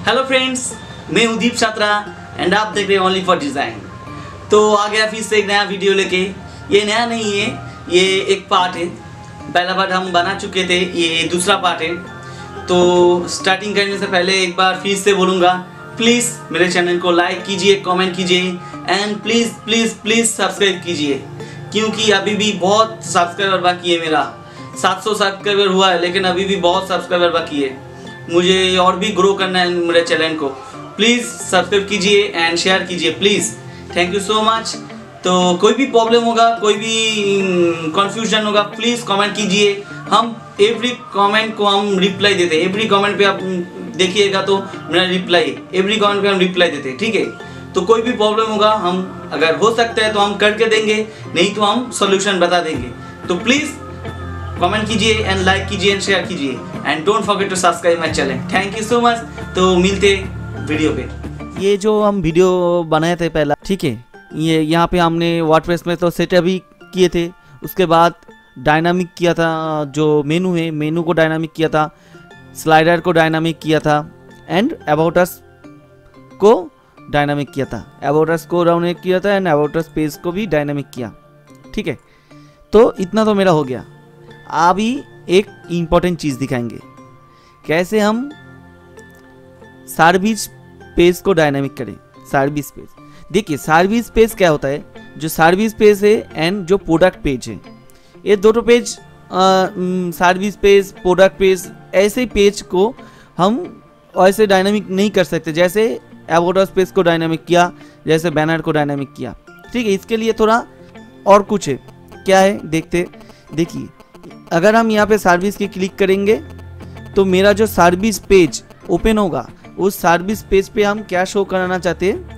Hello friends, मैं हूँ दीप छात्रा एंड आप देख रहे हैं ओनली फॉर डिज़ाइन। तो आ गया फिर से एक नया वीडियो लेके। ये नया नहीं है, ये एक पार्ट है। पहला पार्ट हम बना चुके थे, ये दूसरा पार्ट है। तो स्टार्टिंग करने से पहले एक बार फिर से बोलूँगा, प्लीज़ मेरे चैनल को लाइक कीजिए, कमेंट कीजिए and please please please subscribe कीजिए, क्योंकि अभी भी बहुत सब्सक्राइबर बाकी है। मेरा 700 सब्सक्राइबर हुआ है, लेकिन अभी भी बहुत सब्सक्राइबर बाकी है। मुझे और भी ग्रो करना है मेरे चैनल को। प्लीज़ सब्सक्राइब कीजिए एंड शेयर कीजिए please. Thank you so much. तो कोई भी प्रॉब्लम होगा, कोई भी कन्फ्यूजन होगा, प्लीज़ कमेंट कीजिए। हम एवरी कमेंट को हम रिप्लाई देते हैं। एवरी कमेंट पे आप देखिएगा तो मेरा रिप्लाई है, एवरी कमेंट पे हम रिप्लाई देते हैं, ठीक है। तो कोई भी प्रॉब्लम होगा, हम अगर हो सकता है तो हम करके देंगे, नहीं तो हम सोल्यूशन बता देंगे। तो प्लीज़ कमेंट कीजिए एंड लाइक कीजिए एंड शेयर कीजिए and don't forget to subscribe my channel. Thank you so much. तो मिलते वीडियो पे। ये जो हम वीडियो बनाए थे पहला, ठीक है, ये यहाँ पे हमने वर्डप्रेस में तो सेटअप भी किए थे। उसके बाद डायनामिक किया था, जो मेनू है मेनू को डायनामिक किया था, स्लाइडर को डायनामिक किया था एंड अबाउट अस को डायनामिक किया था। अबाउट अस को डायनामिक किया था एंड अबाउट अस पेज को भी डायनामिक किया, ठीक है। तो इतना तो मेरा हो गया। अभी एक इम्पॉर्टेंट चीज़ दिखाएंगे, कैसे हम सर्विस पेज को डायनामिक करें। सर्विस पेज, देखिए सर्विस पेज क्या होता है, जो सर्विस पेज है एंड जो प्रोडक्ट पेज है, ये दोनों page, service page, product page, ऐसे पेज को हम ऐसे डायनामिक नहीं कर सकते जैसे अबाउट अस पेज को डायनामिक किया, जैसे बैनर को डायनामिक किया, ठीक है। इसके लिए थोड़ा और कुछ है। क्या है देखिए, अगर हम यहाँ पे सर्विस की क्लिक करेंगे तो मेरा जो सर्विस पेज ओपन होगा, उस सर्विस पेज पे हम क्या शो कराना चाहते हैं,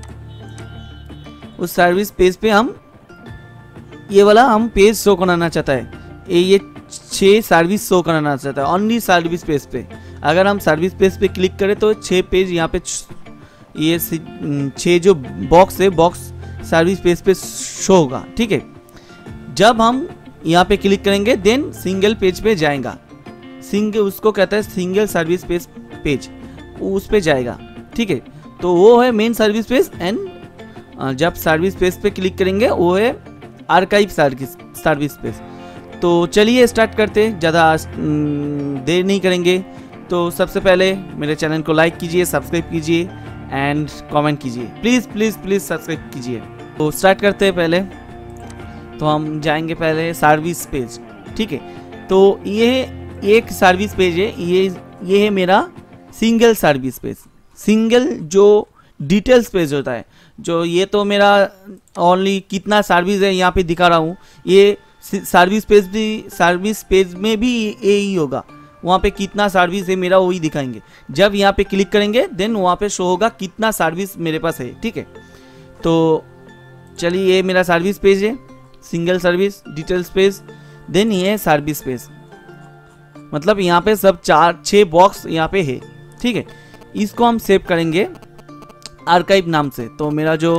उस सर्विस पेज पे हम ये वाला हम पेज शो कराना चाहता है। ये 6 सर्विस शो कराना चाहता है ओनली सर्विस पेज पे। अगर हम सर्विस पेज पे क्लिक करें तो 6 पेज यहाँ पे, ये 6 जो बॉक्स है, बॉक्स सर्विस पेज पे शो होगा, ठीक है। जब हम यहाँ पे क्लिक करेंगे देन सिंगल पेज पे जाएगा। उसको कहता है सिंगल सर्विस पेज, उस पे जाएगा, ठीक है। तो वो है मेन सर्विस पेज एंड जब सर्विस पेज पे क्लिक करेंगे वो है आर्काइव सर्विस पेज। तो चलिए स्टार्ट करते, ज़्यादा देर नहीं करेंगे। तो सबसे पहले मेरे चैनल को लाइक कीजिए, सब्सक्राइब कीजिए एंड कमेंट कीजिए। प्लीज़ प्लीज़ प्लीज़ सब्सक्राइब कीजिए। तो स्टार्ट करते हैं। पहले तो हम जाएंगे पहले सर्विस पेज, ठीक है। तो ये एक सर्विस पेज है, ये है मेरा सिंगल सर्विस पेज। सिंगल जो डिटेल्स पेज होता है, जो ये तो मेरा ओनली कितना सर्विस है यहाँ पे दिखा रहा हूँ। ये सर्विस पेज में भी यही होगा, वहाँ पे कितना सर्विस है मेरा वही दिखाएंगे। जब यहाँ पे क्लिक करेंगे देन वहाँ पे शो होगा कितना सर्विस मेरे पास है, ठीक है। तो चलिए, ये मेरा सर्विस पेज है, single service details page, then ये है सर्विस पेज। मतलब यहाँ पे सब 4-6 बॉक्स यहाँ पे है, ठीक है। इसको हम सेव करेंगे आर्काइव नाम से। तो मेरा जो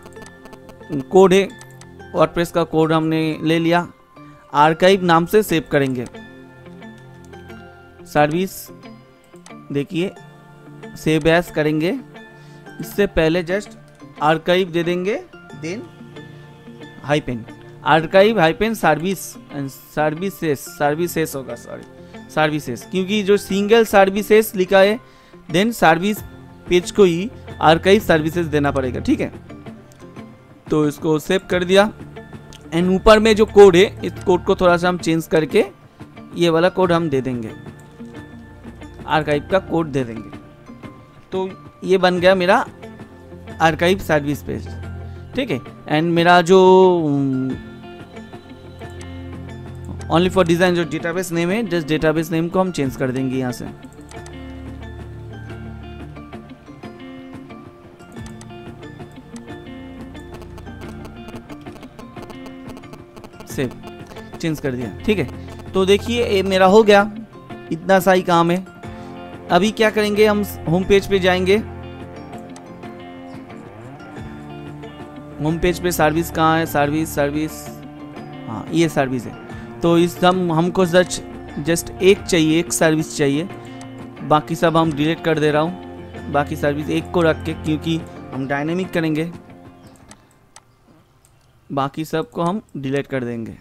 कोड है, वर्डप्रेस का कोड हमने ले लिया, आर्काइव नाम से सेव करेंगे। सर्विस, देखिए सेव एज करेंगे। इससे पहले जस्ट आर्काइव दे देंगे, then hyphen archive hyphen services होगा, सॉरी सर्विसेस, क्योंकि जो सिंगल सर्विसेस लिखा है देन सर्विस पेज को ही आर्काइव सर्विसेज देना पड़ेगा, ठीक है। तो इसको सेव कर दिया एंड ऊपर में जो कोड है, इस कोड को थोड़ा सा हम चेंज करके ये वाला कोड हम दे देंगे, आर्काइव का कोड दे देंगे। तो ये बन गया मेरा आर्काइव सर्विस पेज, ठीक है। एंड मेरा जो ओनली फॉर डिजाइन जो डेटाबेस नेम है, जस्ट डेटाबेस नेम को हम चेंज कर देंगे यहाँ से। सेव चेंज कर दिया, ठीक है। तो देखिए ये मेरा हो गया, इतना सा ही काम है। अभी क्या करेंगे, हम होम पेज पे जाएंगे। होम पेज पे सर्विस कहाँ है, सर्विस, हाँ ये सर्विस है। तो इस हमको जस्ट एक चाहिए, एक सर्विस चाहिए, बाकी सब हम डिलीट कर दे रहा हूँ। बाकी सर्विस एक को रख के, क्योंकि हम डायनेमिक करेंगे, बाकी सब को हम डिलीट कर देंगे।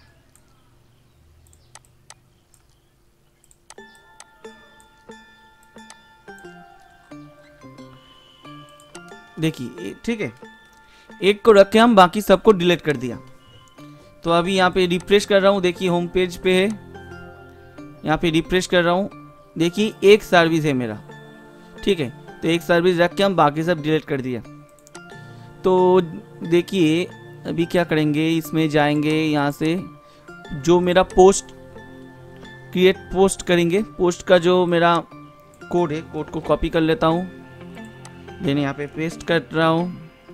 देखिए ठीक है, एक को रख के हम बाकी सबको डिलीट कर दिया। तो अभी यहाँ पे रिफ्रेश कर रहा हूँ, देखिए होम पेज पे है, यहाँ पे रिफ्रेश कर रहा हूँ, देखिए एक सर्विस है मेरा, ठीक है। तो एक सर्विस रख के हम बाकी सब डिलीट कर दिया। तो देखिए अभी क्या करेंगे, इसमें जाएंगे, यहाँ से जो मेरा पोस्ट क्रिएट पोस्ट करेंगे, पोस्ट का जो मेरा कोड है, कोड को कॉपी कर लेता हूँ, देन यहाँ पे पेस्ट कर रहा हूँ,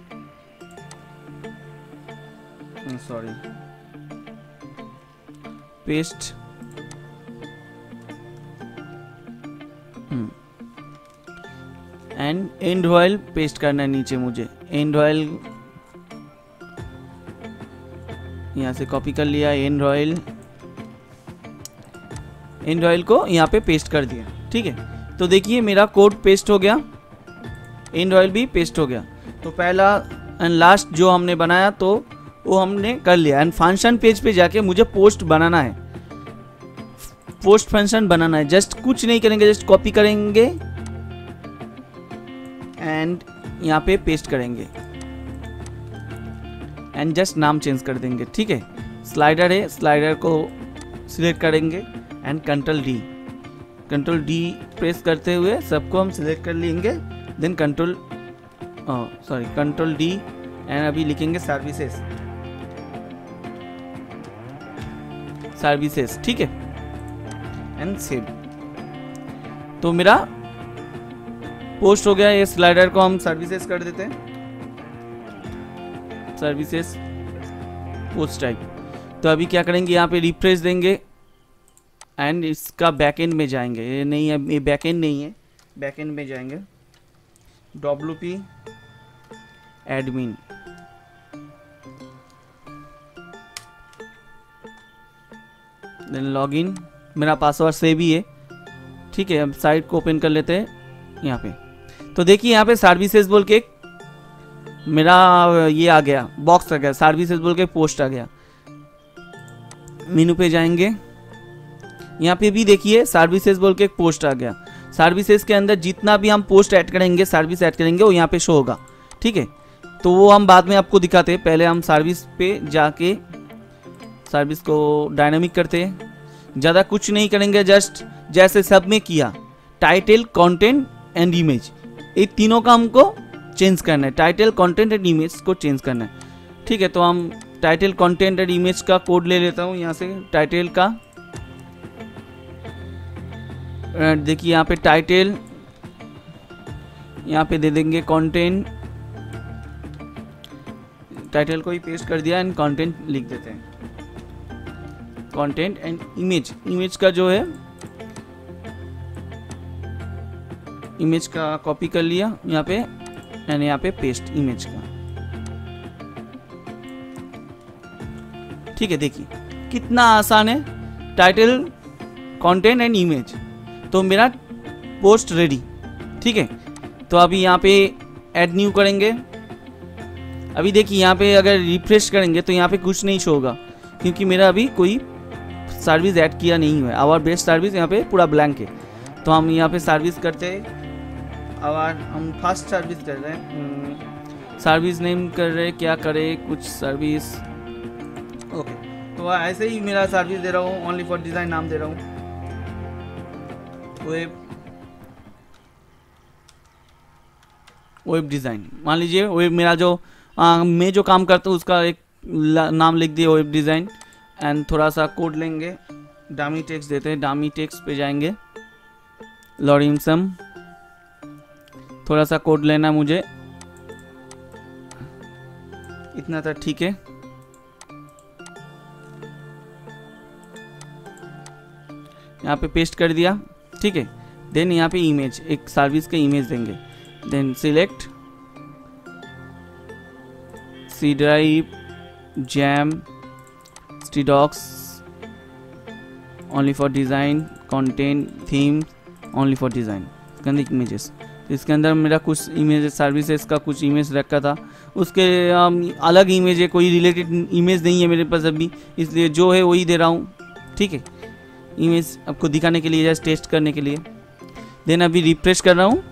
sorry paste, and and URL paste करना है नीचे मुझे। एंड रॉयल यहाँ से कॉपी कर लिया, एंड रॉयल को यहाँ पे पेस्ट कर दिया, ठीक है। तो देखिए मेरा कोड पेस्ट हो गया, एंड रॉयल भी पेस्ट हो गया। तो पहला एंड लास्ट जो हमने बनाया तो वो हमने कर लिया। एंड फंक्शन पेज पे जाके मुझे पोस्ट बनाना है, पोस्ट फंक्शन बनाना है। जस्ट कुछ नहीं करेंगे, जस्ट कॉपी करेंगे एंड यहाँ पे पेस्ट करेंगे एंड जस्ट नाम चेंज कर देंगे, ठीक है। स्लाइडर है, स्लाइडर को सिलेक्ट करेंगे एंड कंट्रोल डी प्रेस करते हुए सबको हम सिलेक्ट कर लेंगे। देन कंट्रोल डी एंड अभी लिखेंगे सर्विसेज, ठीक है, एंड सेव। तो मेरा पोस्ट हो गया। ये स्लाइडर को हम सर्विसेज कर देते हैं, सर्विसेज पोस्ट टाइप। तो अभी क्या करेंगे, यहाँ पे रिफ्रेश देंगे एंड इसका बैकएंड में जाएंगे। ये नहीं है, ये बैकएंड नहीं है, बैकएंड में जाएंगे, WP एडमिन, देन लॉगिन, मेरा पासवर्ड सेव ही है, ठीक है। अब साइट को ओपन कर लेते हैं यहाँ पे। तो देखिए यहाँ पे सर्विसेज बोल के मेरा ये आ गया, बॉक्स आ गया, सर्विसेज बोल के पोस्ट आ गया। मेनू पे जाएंगे, यहाँ पे भी देखिए सर्विसेज बोल के एक पोस्ट आ गया। सर्विसेज के अंदर जितना भी हम पोस्ट ऐड करेंगे, सर्विस ऐड करेंगे, वो यहाँ पे शो होगा, ठीक है। तो वो हम बाद में आपको दिखाते हैं, पहले हम सर्विस पे जाके सर्विस को डायनामिक करते हैं। ज़्यादा कुछ नहीं करेंगे, जस्ट जैसे सब में किया, टाइटल, कंटेंट एंड इमेज, ये तीनों का हमको चेंज करना है। टाइटल, कंटेंट एंड इमेज को चेंज करना है, ठीक है। तो हम टाइटल, कंटेंट एंड इमेज का कोड ले लेता हूँ यहाँ से। टाइटल का देखिए यहाँ पे टाइटल, यहाँ पे दे देंगे कंटेंट, टाइटल को ही पेस्ट कर दिया एंड कंटेंट लिख देते हैं। कंटेंट एंड इमेज, इमेज का जो है, इमेज का कॉपी कर लिया यहाँ पे एंड यहाँ पे पेस्ट इमेज का, ठीक है। देखिए कितना आसान है, टाइटल, कंटेंट एंड इमेज। तो मेरा पोस्ट रेडी, ठीक है। तो अभी यहाँ पे ऐड न्यू करेंगे। अभी देखिए यहाँ पे अगर रिफ्रेश करेंगे तो यहाँ पे कुछ नहीं शो होगा, क्योंकि मेरा अभी कोई सर्विस ऐड किया नहीं हुआ है। आवर बेस्ट सर्विस यहाँ पे पूरा ब्लैंक है। तो हम यहाँ पे सर्विस करते हैं, हम फर्स्ट सर्विस कर रहे हैं, सर्विस नेम कर रहे हैं, क्या करें, कुछ सर्विस, ओके। तो ऐसे ही मेरा सर्विस दे रहा हूँ, ओनली फॉर डिज़ाइन नाम दे रहा हूँ, वेब डिज़ाइन। मान लीजिए वेब, मेरा जो मैं जो काम करता हूँ उसका एक नाम लिख दिया, वेब डिज़ाइन। एंड थोड़ा सा कोड लेंगे, डामी टेक्स्ट देते हैं, डामी टेक्स्ट पे जाएंगे, लॉरिम सम, थोड़ा सा कोड लेना मुझे, इतना था, ठीक है। यहाँ पे पेस्ट कर दिया, ठीक है। देन यहाँ पे इमेज, एक सर्विस का इमेज देंगे। Then select C drive, xampp, htdocs, only for design, content, theme, only for design, images. इसके अंदर मेरा कुछ इमेज सर्विसेज का कुछ इमेज रखा था, उसके अलग इमेज है, कोई रिलेटेड इमेज नहीं है मेरे पास अभी, इसलिए जो है वही दे रहा हूँ। ठीक है, इमेज आपको दिखाने के लिए, जस्ट टेस्ट करने के लिए। देन अभी रिफ्रेश कर रहा हूँ।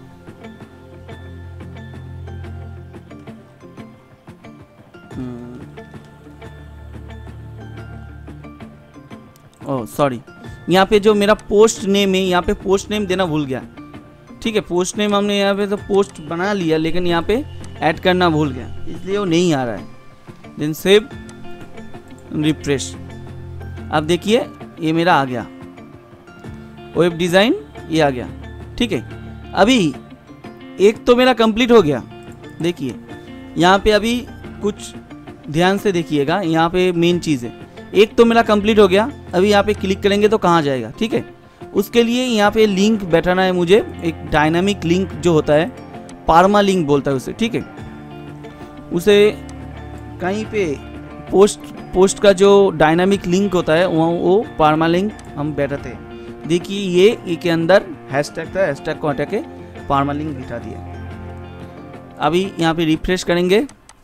ओह सॉरी, यहाँ पे जो मेरा पोस्ट नेम है, यहाँ पे पोस्ट नेम देना भूल गया। ठीक है, पोस्ट नेम हमने यहाँ पे तो पोस्ट बना लिया, लेकिन यहाँ पे ऐड करना भूल गया, इसलिए वो नहीं आ रहा है। Then save, refresh. अब देखिए ये मेरा आ गया, वेब डिज़ाइन ये आ गया। ठीक है, अभी एक तो मेरा कंप्लीट हो गया। देखिए यहाँ पे अभी कुछ ध्यान से देखिएगा, यहाँ पे मेन चीज़ है, एक तो मेरा कंप्लीट हो गया। अभी यहाँ पे क्लिक करेंगे तो कहाँ जाएगा? ठीक है, उसके लिए यहाँ पे लिंक बैठाना है मुझे, एक डायनामिक लिंक जो होता है, पारमा लिंक बोलता है उसे। ठीक है, उसे कहीं पे पोस्ट का जो डायनामिक लिंक होता है वो पारमा लिंक हम बैठाते हैं। देखिए ये के अंदर हैशटैग था, हैशटैग को हटा के पारमा लिंक बिठा दिया। अभी यहाँ पे रिफ्रेश करेंगे,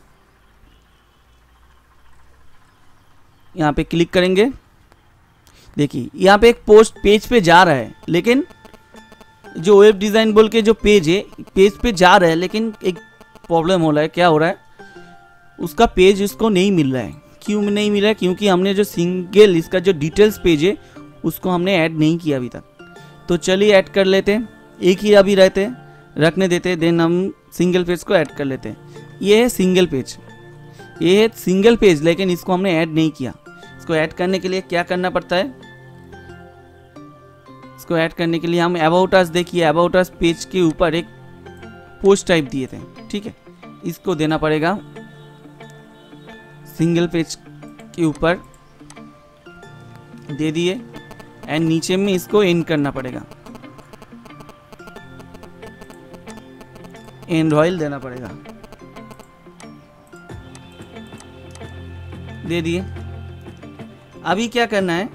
यहाँ पे क्लिक करेंगे। देखिए यहाँ पे एक पोस्ट पेज पे जा रहा है, लेकिन जो वेब डिज़ाइन बोल के जो पेज है, पेज पे जा रहा है, लेकिन एक प्रॉब्लम हो रहा है। क्या हो रहा है? उसका पेज उसको नहीं मिल रहा है। क्यों नहीं मिल रहा है? क्योंकि हमने जो सिंगल इसका जो डिटेल्स पेज है उसको हमने ऐड नहीं किया अभी तक। तो चलिए ऐड कर लेते हैं, एक ही अभी रहते रखने देते हैं, देन हम सिंगल पेज को ऐड कर लेते हैं। ये है सिंगल पेज, ये है सिंगल पेज, लेकिन इसको हमने ऐड नहीं किया। इसको ऐड करने के लिए क्या करना पड़ता है? इसको ऐड करने के लिए हम अबाउट अस, देखिए अबाउट अस पेज के ऊपर एक पोस्ट टाइप दिए थे। ठीक है, इसको देना पड़ेगा सिंगल पेज के ऊपर, दे दिए, एंड नीचे में इसको एंड करना पड़ेगा, एंड रॉयल देना पड़ेगा, दे दिए। अभी क्या करना है?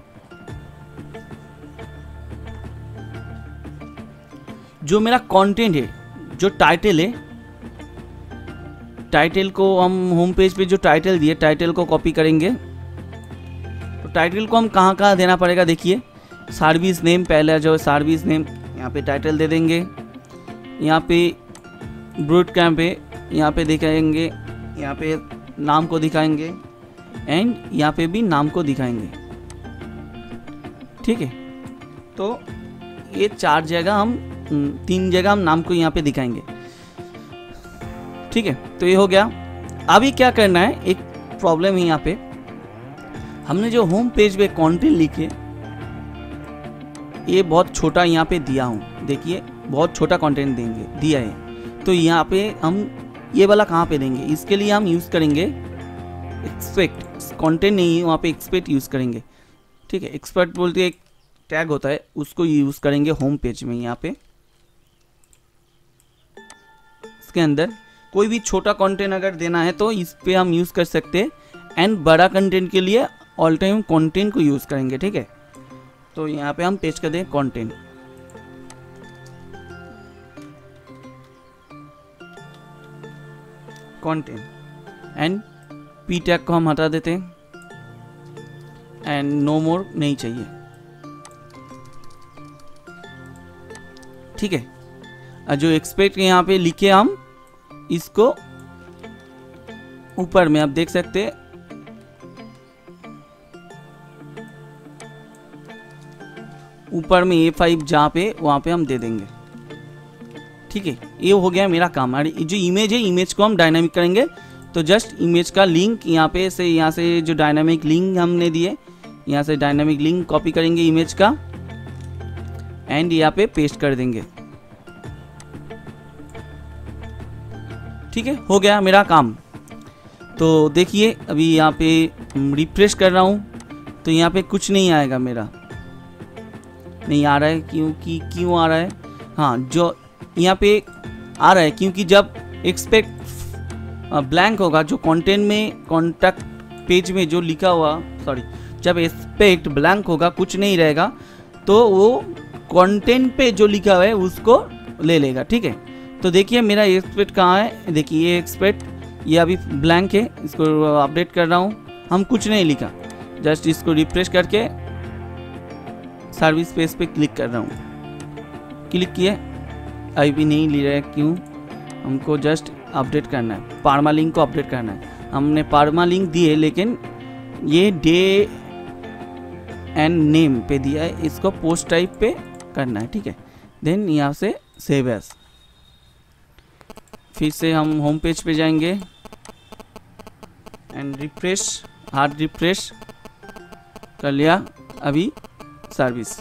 जो मेरा कंटेंट है, जो टाइटल है, टाइटल को हम होम पेज पे जो टाइटल दिए, टाइटल को कॉपी करेंगे। तो टाइटल को हम कहाँ कहाँ देना पड़ेगा? देखिए सर्विस नेम, पहला जो सर्विस नेम यहाँ पे टाइटल दे देंगे, यहाँ पे बूट कैंप है, यहाँ पे दिखाएंगे, यहाँ पे नाम को दिखाएंगे, एंड यहाँ पे भी नाम को दिखाएंगे। ठीक है, तो ये 4 जगह हम 3 जगह हम नाम को यहाँ पे दिखाएंगे। ठीक है, तो ये हो गया। अभी क्या करना है? एक प्रॉब्लम है यहाँ पे, हमने जो होम पेज पे कंटेंट लिखे, ये बहुत छोटा यहाँ पे दिया हूँ। देखिए बहुत छोटा कंटेंट देंगे दिया है, तो यहाँ पे हम ये वाला कहाँ पे देंगे? इसके लिए हम यूज़ करेंगे एक्सपेक्ट, कंटेंट नहीं है वहाँ पे एक्सपेक्ट यूज़ करेंगे। ठीक है, एक्सपेक्ट बोलते एक टैग होता है, उसको यूज़ करेंगे होम पेज में। यहाँ पे इसके अंदर कोई भी छोटा कंटेंट अगर देना है तो इस पे हम यूज़ कर सकते हैं, एंड बड़ा कंटेंट के लिए ऑल टाइम कंटेंट को यूज़ करेंगे। ठीक है, तो यहाँ पे हम पेज कर दें कंटेंट, एंड पी टैग को हम हटा देते हैं, एंड नो मोर नहीं चाहिए। ठीक है, और जो एक्सपेक्ट यहाँ पे लिखे हम इसको ऊपर में आप देख सकते हैं, ऊपर में A5 जहाँ पे वहाँ पे हम दे देंगे। ठीक है, ये हो गया मेरा काम। और जो इमेज है, इमेज को हम डायनामिक करेंगे। तो जस्ट इमेज का लिंक यहाँ से जो डायनामिक लिंक हमने दिए, यहाँ से डायनामिक लिंक कॉपी करेंगे इमेज का, एंड यहाँ पे पेस्ट कर देंगे। ठीक है, हो गया मेरा काम। तो देखिए अभी यहाँ पे रिफ्रेश कर रहा हूँ, तो यहाँ पे कुछ नहीं आएगा, मेरा नहीं आ रहा है। क्यों आ रहा है? हाँ, जो यहाँ पे आ रहा है क्योंकि जब एक्सपेक्ट ब्लैंक होगा, जो कंटेंट में कॉन्टैक्ट पेज में जो लिखा हुआ, जब एक्सपेक्ट ब्लैंक होगा, कुछ नहीं रहेगा, तो वो कंटेंट पे जो लिखा हुआ है उसको ले लेगा। ठीक है, तो देखिए मेरा एक्सपेक्ट कहाँ है, देखिए ये एक्सपेक्ट, ये अभी ब्लैंक है, इसको अपडेट कर रहा हूँ। हम कुछ नहीं लिखा, जस्ट इसको रिफ्रेश करके सर्विस पेज पे क्लिक कर रहा हूँ। क्लिक किए, अभी भी नहीं ले रहा है, क्यों? हमको जस्ट अपडेट करना है, परमालिंक को अपडेट करना है। हमने परमालिंक दिए लेकिन ये डे एंड नेम पे दिया है, इसको पोस्ट टाइप पे करना है, ठीक है। देन यहाँ से सेव एज, फिर से हम होम पेज पे जाएंगे एंड रिफ्रेश, हार्ड रिफ्रेश कर लिया अभी सर्विस।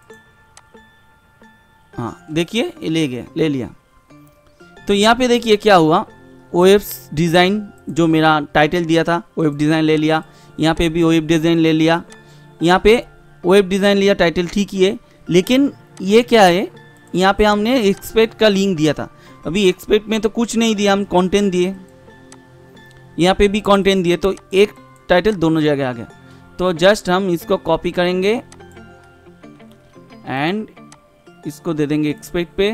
हाँ देखिए ये ले लिया। तो यहाँ पे देखिए क्या हुआ, वेब डिज़ाइन जो मेरा टाइटल दिया था वेब डिज़ाइन ले लिया, यहाँ पे भी वेब डिज़ाइन ले लिया, यहाँ पे वेब डिज़ाइन लिया, टाइटल ठीक ही है। लेकिन ये क्या है, यहाँ पे हमने एक्सपेक्ट का लिंक दिया था, अभी एक्सपेक्ट में तो कुछ नहीं दिया, हम कंटेंट दिए, यहाँ पे भी कंटेंट दिए, तो एक टाइटल दोनों जगह आ गया। तो जस्ट हम इसको कॉपी करेंगे एंड इसको दे देंगे एक्सपेक्ट पे,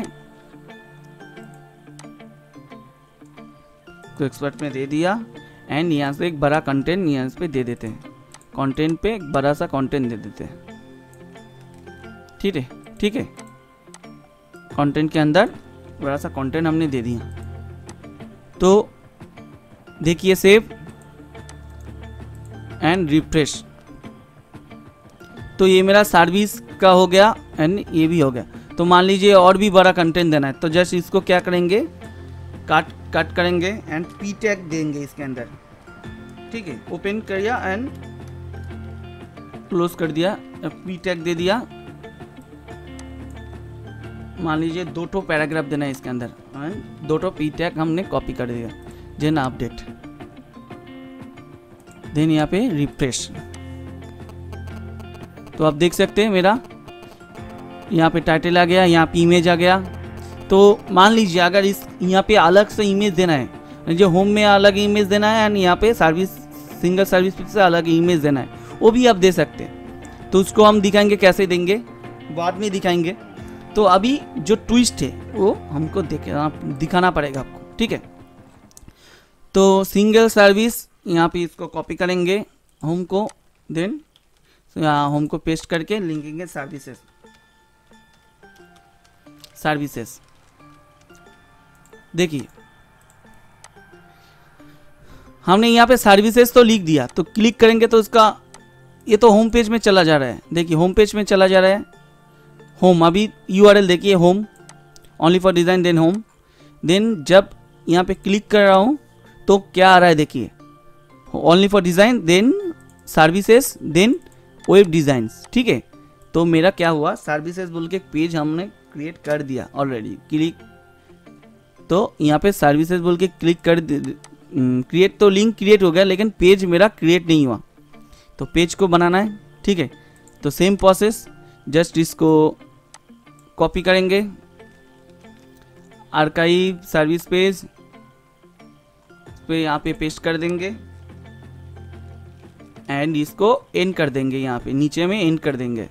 तो एक्सपेक्ट में दे दिया एंड यहाँ से एक बड़ा कंटेंट यहाँ पे दे देते हैं, कंटेंट पे एक बड़ा सा कंटेंट दे देते हैं, ठीक है, ठीक है। कंटेंट के अंदर बड़ा सा कंटेंट हमने दे दिया। तो देखिए सेव एंड रिफ्रेश, तो ये मेरा सर्विस का हो गया एंड ये भी हो गया। तो मान लीजिए और भी बड़ा कंटेंट देना है, तो जस्ट इसको क्या करेंगे, कट करेंगे एंड पी टैग देंगे इसके अंदर, ठीक है। ओपन कर दिया एंड क्लोज कर दिया, पी टैग दे दिया। मान लीजिए 2 पैराग्राफ देना है इसके अंदर, 2 पी टैग हमने कॉपी कर दिया, देन अपडेट, देन यहाँ पे रिफ्रेश। तो आप देख सकते हैं मेरा यहाँ पे टाइटल आ गया, यहाँ पे इमेज आ गया। तो मान लीजिए अगर इस यहाँ पे अलग से इमेज देना है, जो होम में अलग इमेज देना है एंड यहाँ पे सर्विस सिंगल सर्विस से अलग इमेज देना है, वो भी आप दे सकते हैं। तो उसको हम दिखाएंगे, कैसे देंगे बाद में दिखाएंगे। तो अभी जो ट्विस्ट है वो हमको दिखाना पड़ेगा आपको, ठीक है। तो सिंगल सर्विस यहाँ पे इसको कॉपी करेंगे होम को, देन होम को पेस्ट करके लिंकेंगे सर्विसेज। देखिए हमने यहाँ पे सर्विसेज तो लिख दिया, तो क्लिक करेंगे तो उसका ये तो होम पेज में चला जा रहा है। देखिए होम पेज में चला जा रहा है, होम अभी यूआरएल देखिए, home only for design then home. Then जब यहाँ पे क्लिक कर रहा हूँ तो क्या आ रहा है, देखिए only for design then services then web designs, ठीक है। तो मेरा क्या हुआ, सर्विसेज बोल के एक पेज हमने क्रिएट कर दिया ऑलरेडी। क्लिक, तो यहाँ पे सर्विसेज बोल के क्लिक कर क्रिएट, तो लिंक क्रिएट हो गया लेकिन पेज मेरा क्रिएट नहीं हुआ। तो पेज को बनाना है, ठीक है। तो सेम प्रोसेस, जस्ट इसको कॉपी करेंगे, आर्काइव सर्विस पेज पे यहाँ पे पेस्ट कर देंगे एंड इसको एंड कर देंगे, यहाँ पे नीचे में एंड कर देंगे,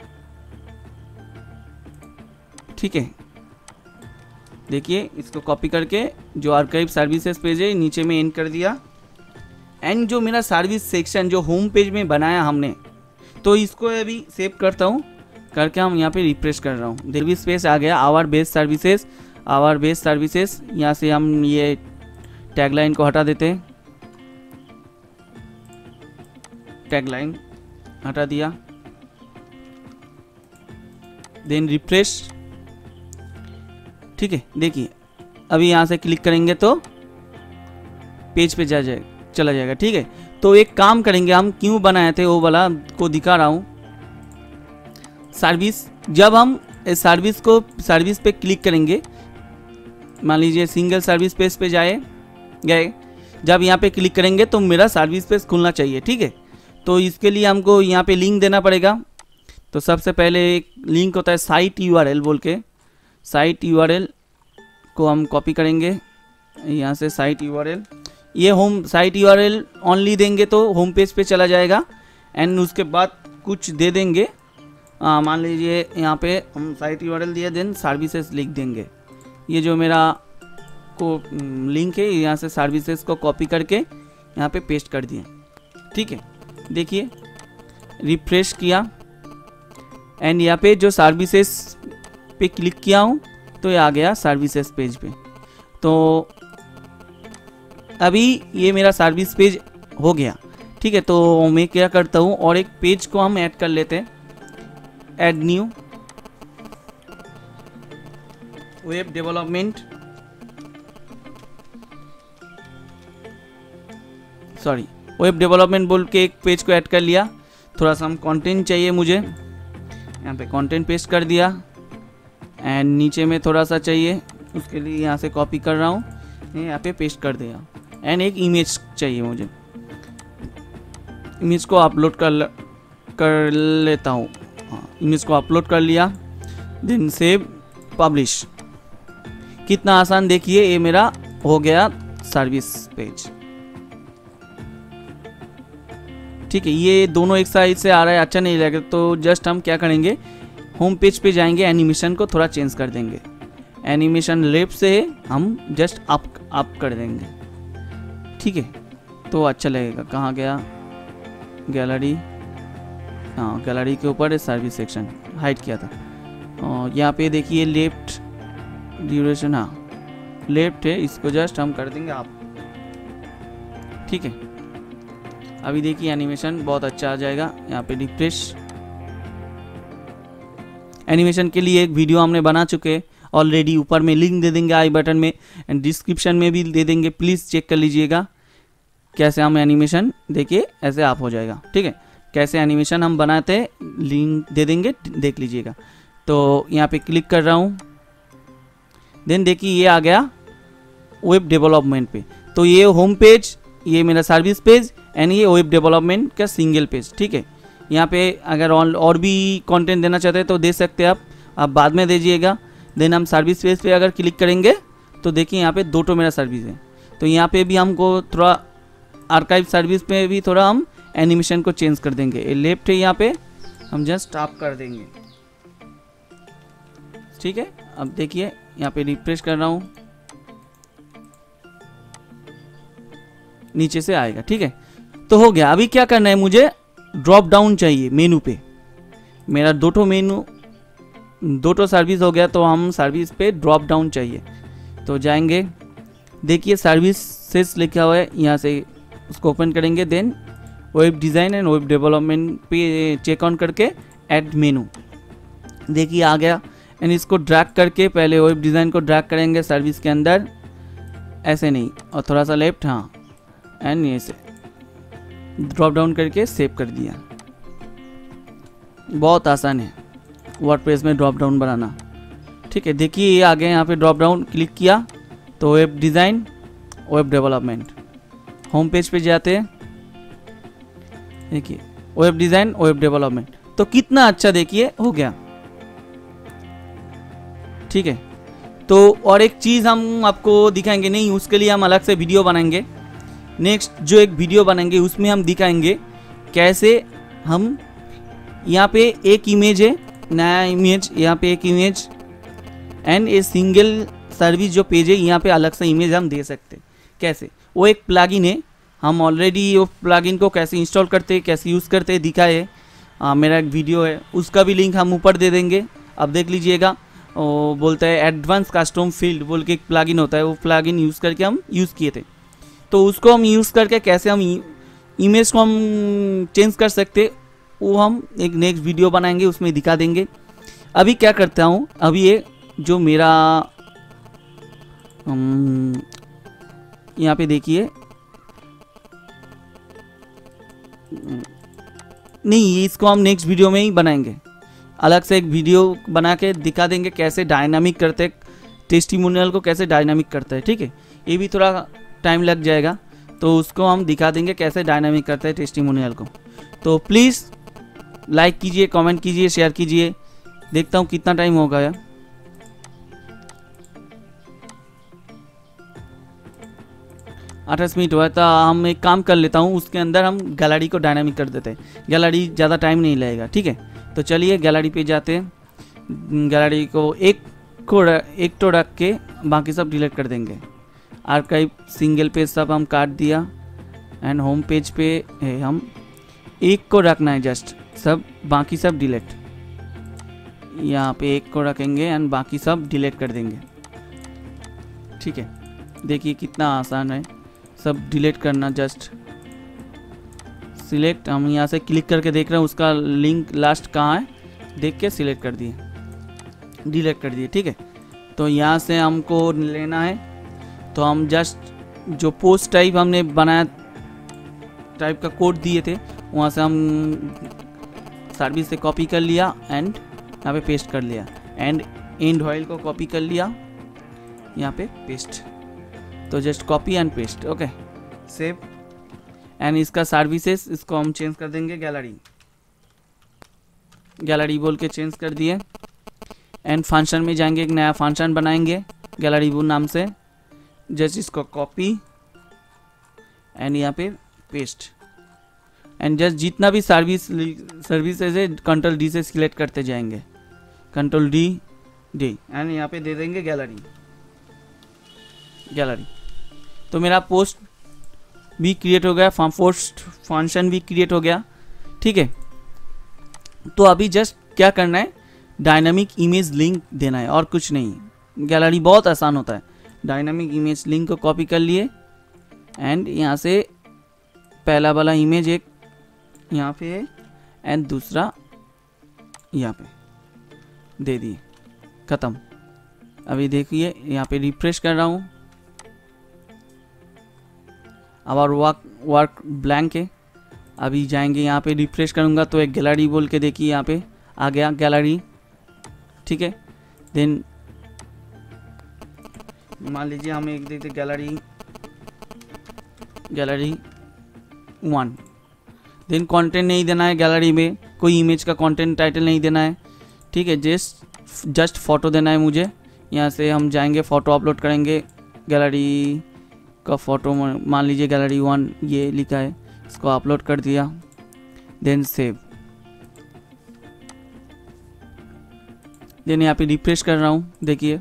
ठीक है। देखिए इसको कॉपी करके जो आर्काइव सर्विसेज पेज है नीचे में एंड कर दिया। एंड जो मेरा सर्विस सेक्शन जो होम पेज में बनाया हमने, तो इसको अभी सेव करता हूँ, करके हम यहाँ पे रिफ्रेश कर रहा हूँ। सर्विस पेज आ गया, आवर बेस्ड सर्विसेज। यहाँ से हम ये टैगलाइन को हटा देते हैं, टैगलाइन हटा दिया, देन रिफ्रेश, ठीक है। देखिए अभी यहाँ से क्लिक करेंगे तो पेज पे चला जाएगा, ठीक है। तो एक काम करेंगे, हम क्यों बनाए थे वो वाला को दिखा रहा हूँ। सर्विस, जब हम सर्विस पे क्लिक करेंगे, मान लीजिए सिंगल सर्विस पेज पे गए, जब यहाँ पे क्लिक करेंगे तो मेरा सर्विस पेज खुलना चाहिए, ठीक है। तो इसके लिए हमको यहाँ पे लिंक देना पड़ेगा। तो सबसे पहले एक लिंक होता है साइट यूआरएल बोल के, साइट यूआरएल को हम कॉपी करेंगे यहाँ से, साइट यूआरएल, ये होम साइट यूआरएल ओनली देंगे तो होम पेज पे चला जाएगा। एंड उसके बाद कुछ दे देंगे, मान लीजिए यहाँ पे हम साइट यूआरएल दिए, देन सर्विसेज लिख देंगे। ये जो मेरा को लिंक है, यहाँ से सर्विसेज को कॉपी करके यहाँ पे पेस्ट कर दिया। ठीक है, देखिए रिफ्रेश किया एंड यहाँ पे जो सर्विसेज पे क्लिक किया हूँ तो ये आ गया सर्विसेज पेज पे। तो अभी ये मेरा सर्विस पेज हो गया। ठीक है, तो मैं क्या करता हूँ और एक पेज को हम ऐड कर लेते हैं, add new web development, sorry web development बोल के एक पेज को ऐड कर लिया। थोड़ा सा हम कंटेंट चाहिए मुझे, यहाँ पे कंटेंट पेस्ट कर दिया एंड नीचे में थोड़ा सा चाहिए, उसके लिए यहाँ से कॉपी कर रहा हूँ, यहाँ पे पेस्ट कर दिया। एंड एक इमेज चाहिए मुझे, इमेज को अपलोड कर लेता हूँ। हाँ, इमेज को अपलोड कर लिया, देन सेव पब्लिश। कितना आसान, देखिए ये मेरा हो गया सर्विस पेज। ठीक है, ये दोनों एक साइड से आ रहा है, अच्छा नहीं लगेगा, तो जस्ट हम क्या करेंगे, होम पेज पे जाएंगे, एनिमेशन को थोड़ा चेंज कर देंगे। एनिमेशन लेफ्ट से हम जस्ट अप कर देंगे। ठीक है, तो अच्छा लगेगा। कहाँ गया, गैलरी, हाँ गैलरी के ऊपर सर्विस सेक्शन हाइड किया था। और यहाँ पे देखिए लेफ्ट ड्यूरेशन, हाँ लेफ्ट है, इसको जस्ट हम कर देंगे अप। ठीक है, अभी देखिए एनिमेशन बहुत अच्छा आ जाएगा। यहाँ पे रिफ्रेश, एनिमेशन के लिए एक वीडियो हमने बना चुके ऑलरेडी, ऊपर में लिंक दे देंगे आई बटन में एंड डिस्क्रिप्शन में भी दे देंगे, प्लीज़ चेक कर लीजिएगा कैसे हम एनिमेशन, देखिए ऐसे आप हो जाएगा। ठीक है, कैसे एनिमेशन हम बनाते हैं लिंक दे देंगे, देख लीजिएगा। तो यहाँ पे क्लिक कर रहा हूँ, देन देखिए ये आ गया वेब डेवलपमेंट पे। तो ये होम पेज, ये मेरा सर्विस पेज एंड ये वेब डेवलपमेंट का सिंगल पेज। ठीक है, यहाँ पे अगर और भी कंटेंट देना चाहते हैं तो दे सकते हैं आप बाद में दीजिएगा। देन हम सर्विस पेज पे अगर क्लिक करेंगे तो देखिए यहाँ पे 2 मेरा सर्विस है। तो यहाँ पे भी हमको थोड़ा आर्काइव सर्विस पे भी थोड़ा हम एनिमेशन को चेंज कर देंगे। ये लेफ्ट है, यहाँ पे हम जस्ट अप कर देंगे। ठीक है, अब देखिए यहाँ पे रिफ्रेश कर रहा हूँ, नीचे से आएगा। ठीक है, तो हो गया। अभी क्या करना है, मुझे ड्रॉप डाउन चाहिए मेनू पे। मेरा 2 सर्विस हो गया, तो हम सर्विस पे ड्रॉप डाउन चाहिए। तो जाएंगे, देखिए सर्विसेज लिखा हुआ है, यहाँ से उसको ओपन करेंगे। Then web design and web development पे चेक ऑन करके ऐड मेनू, देखिए आ गया। एंड इसको ड्रैग करके पहले वेब डिज़ाइन को ड्रैग करेंगे सर्विस के अंदर, ऐसे नहीं, और थोड़ा सा लेफ्ट, हाँ, एंड ये से ड्रॉप डाउन करके सेव कर दिया। बहुत आसान है वर्डप्रेस में ड्रॉप डाउन बनाना। ठीक है, देखिए ये आ गए, यहाँ पे ड्रॉप डाउन क्लिक किया तो web design web development, home page पे जाते हैं, देखिए वेब डिज़ाइन वेब डेवलपमेंट। तो कितना अच्छा देखिए हो गया। ठीक है, तो और एक चीज़ हम आपको दिखाएंगे, नहीं उसके लिए हम अलग से वीडियो बनाएंगे। नेक्स्ट जो एक वीडियो बनाएंगे उसमें हम दिखाएंगे कैसे हम, यहाँ पे एक इमेज है, नया इमेज, यहाँ पे एक image and a single service जो पेज है, यहाँ पे अलग से इमेज हम दे सकते हैं। कैसे, वो एक प्लगइन है, हम ऑलरेडी वो प्लगइन को कैसे इंस्टॉल करते हैं, कैसे यूज़ करते हैं दिखाए, मेरा एक वीडियो है, उसका भी लिंक हम ऊपर दे देंगे, अब देख लीजिएगा। वो बोलता है एडवांस कस्टम फील्ड बोल के एक प्लगइन होता है, वो प्लगइन यूज़ करके हम यूज़ किए थे। तो उसको हम यूज़ करके कैसे हम इमेज को हम चेंज कर सकते, वो हम एक नेक्स्ट वीडियो बनाएंगे, उसमें दिखा देंगे। अभी क्या करता हूँ, अभी ये जो मेरा यहाँ पे देखिए, नहीं इसको हम नेक्स्ट वीडियो में ही बनाएंगे, अलग से एक वीडियो बना के दिखा देंगे कैसे डायनामिक करते, टेस्टिमोनियल को कैसे डायनामिक करता है। ठीक है, ये भी थोड़ा टाइम लग जाएगा, तो उसको हम दिखा देंगे कैसे डायनामिक करते हैं टेस्टिमोनियल को। तो प्लीज़ लाइक कीजिए, कमेंट कीजिए, शेयर कीजिए। देखता हूँ कितना टाइम हो गया, 28 मिनट हुआ। तो हम एक काम कर लेता हूँ, उसके अंदर हम गैलरी को डायनामिक कर देते हैं, गैलरी ज़्यादा टाइम नहीं लगेगा। ठीक है, तो चलिए गैलरी पे जाते हैं। गैलरी को एक तो रख के बाकी सब डिलीट कर देंगे। आर्काइव सिंगल पेज सब हम काट दिया। एंड होम पेज पे है, हम एक को रखना है जस्ट, सब बाकी सब डिलीट। यहाँ पे एक को रखेंगे एंड बाकी सब डिलीट कर देंगे। ठीक है, देखिए कितना आसान है सब डिलीट करना। जस्ट सिलेक्ट, हम यहाँ से क्लिक करके देख रहे हैं उसका लिंक लास्ट कहाँ है, देख के सिलेक्ट कर दिए, डिलीट कर दिए। ठीक है, तो यहाँ से हमको लेना है, तो हम जस्ट जो पोस्ट टाइप हमने बनाया टाइप का कोड दिए थे वहाँ से हम सर्विस से कॉपी कर लिया एंड यहाँ पे पेस्ट कर लिया। एंड एंड ऑयल को कॉपी कर लिया, यहाँ पे पेस्ट। तो just copy and paste. Okay, save. And इसका सर्विसेज इसको हम चेंज कर देंगे गैलरी, गैलरी बोल के चेंज कर दिए। एंड फंक्शन में जाएंगे, एक नया फंक्शन बनाएंगे गैलरी वो नाम से। जस्ट इसको कॉपी एंड यहाँ पे पेस्ट। एंड जस्ट जितना भी सर्विसेज है कंट्रोल डी से सिलेक्ट करते जाएंगे, कंट्रोल डी एंड यहाँ पे दे देंगे गैलरी। तो मेरा पोस्ट भी क्रिएट हो गया, पोस्ट फंक्शन भी क्रिएट हो गया। ठीक है, तो अभी जस्ट क्या करना है, डायनामिक इमेज लिंक देना है और कुछ नहीं। गैलरी बहुत आसान होता है। डायनामिक इमेज लिंक को कॉपी कर लिए एंड यहाँ से पहला वाला इमेज एक यहाँ पे है एंड दूसरा यहाँ पे दे दिए, ख़त्म। अभी देखिए यहाँ पे रिफ्रेश कर रहा हूँ, अब और वर्क ब्लैंक है। अभी जाएंगे यहाँ पे रिफ्रेश करूँगा तो एक गैलरी बोल के देखिए यहाँ पे आ गया गैलरी। ठीक है, देन मान लीजिए हम एक देखते गैलरी 1। देन कंटेंट नहीं देना है गैलरी में, कोई इमेज का कंटेंट टाइटल नहीं देना है। ठीक है, जस्ट फोटो देना है मुझे। यहाँ से हम जाएंगे फ़ोटो अपलोड करेंगे, गैलरी का फ़ोटो मान लीजिए गैलरी 1 ये लिखा है, इसको अपलोड कर दिया। Then save. देन यहाँ पे रिफ्रेश कर रहा हूँ, देखिए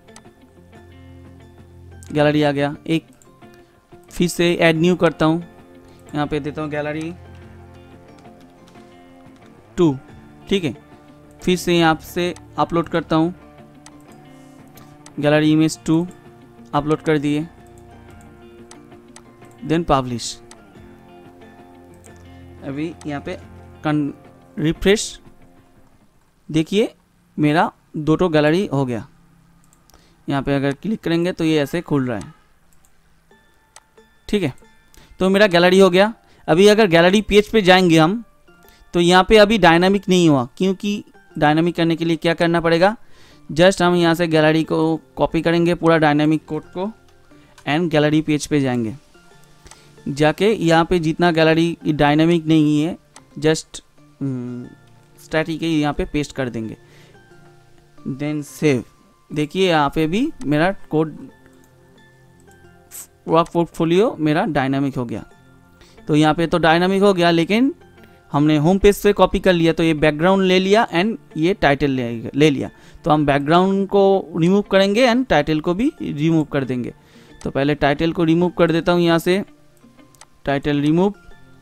गैलरी आ गया। एक फिर से ऐड न्यू करता हूँ, यहाँ पे देता हूँ गैलरी 2। ठीक है, फिर से यहाँ से अपलोड करता हूँ, गैलरी इमेज 2 अपलोड कर दिए। Then publish. अभी यहाँ पे रिफ्रेश, देखिए मेरा 2 गैलरी हो गया। यहाँ पे अगर क्लिक करेंगे तो ये ऐसे खुल रहा है। ठीक है, तो मेरा गैलरी हो गया। अभी अगर गैलरी पेज पे जाएंगे हम तो यहाँ पे अभी डायनामिक नहीं हुआ, क्योंकि डायनामिक करने के लिए क्या करना पड़ेगा, जस्ट हम यहाँ से गैलरी को कॉपी करेंगे पूरा डायनामिक कोड को एंड गैलरी पेज पे जाएंगे। जाके यहाँ पे जितना गैलरी डायनामिक नहीं है जस्ट स्टैटिक है यहाँ पे पेस्ट कर देंगे। Then save. देखिए यहाँ पे भी मेरा कोड वर्क पोर्टफोलियो मेरा डायनामिक हो गया। तो यहाँ पे तो डायनामिक हो गया, लेकिन हमने होम पेज से कॉपी कर लिया तो ये बैकग्राउंड ले लिया एंड ये टाइटल ले लिया। तो हम बैकग्राउंड को रिमूव करेंगे एंड टाइटल को भी रिमूव कर देंगे। तो पहले टाइटल को रिमूव कर देता हूँ, यहाँ से टाइटल रिमूव।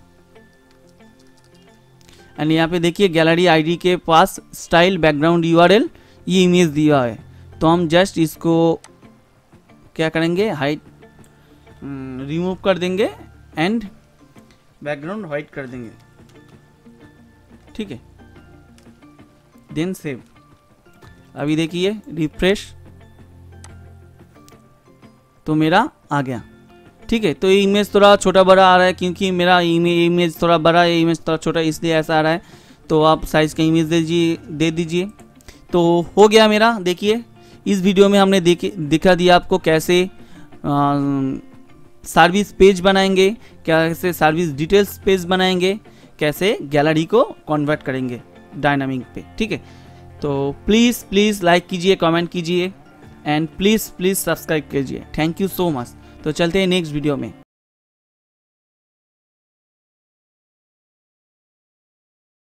एंड यहाँ पे देखिए गैलरी आईडी के पास स्टाइल बैकग्राउंड यूआरएल ये इमेज दिया है। तो हम जस्ट इसको क्या करेंगे, हाइड रिमूव कर देंगे एंड बैकग्राउंड वाइट कर देंगे। ठीक है, देन सेव। अभी देखिए रिफ्रेश, तो मेरा आ गया। ठीक है, तो ये इमेज थोड़ा छोटा बड़ा आ रहा है क्योंकि मेरा इमेज थोड़ा बड़ा है, इमेज थोड़ा छोटा इसलिए ऐसा आ रहा है। तो आप साइज का इमेज दे दीजिए। तो हो गया मेरा। देखिए इस वीडियो में हमने दिखा दिया आपको कैसे सर्विस पेज बनाएंगे, कैसे सर्विस डिटेल्स पेज बनाएंगे, कैसे गैलरी को कन्वर्ट करेंगे डायनामिक पे। ठीक है, तो प्लीज़ लाइक कीजिए, कमेंट कीजिए एंड प्लीज़ सब्सक्राइब कीजिए। Thank you so much. तो चलते हैं नेक्स्ट वीडियो में।